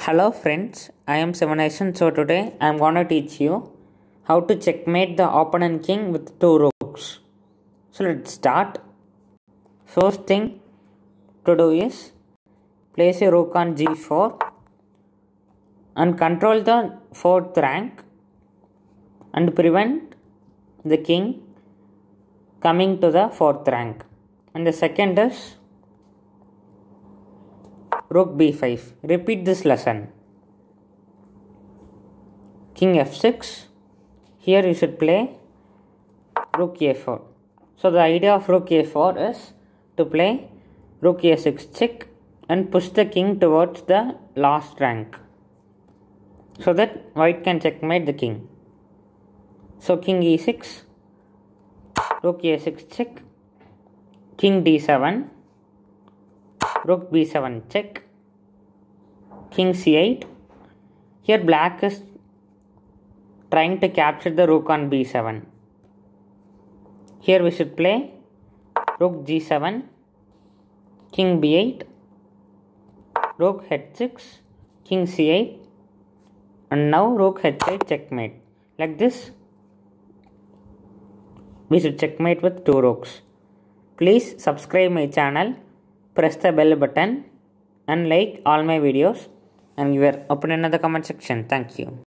Hello friends, I am Sivanation. So today I am going to teach you how to checkmate the opponent king with 2 rooks. So let's start. First thing to do is place a rook on g4 and control the 4th rank and prevent the king coming to the 4th rank. And the second is rook b5. Repeat this lesson. King f6. Here you should play rook a4. So the idea of rook a4 is to play rook a6 check and push the king towards the last rank, so that white can checkmate the king. So king e6, rook a6 check, king d7, rook b7 check, king c8. Here black is trying to capture the rook on b7. Here we should play rook g7, king b8, rook h6, king c8, and now rook h8 checkmate. Like this we should checkmate with 2 rooks. Please subscribe my channel, press the bell button and like all my videos, and your opinion in the comment section. Thank you.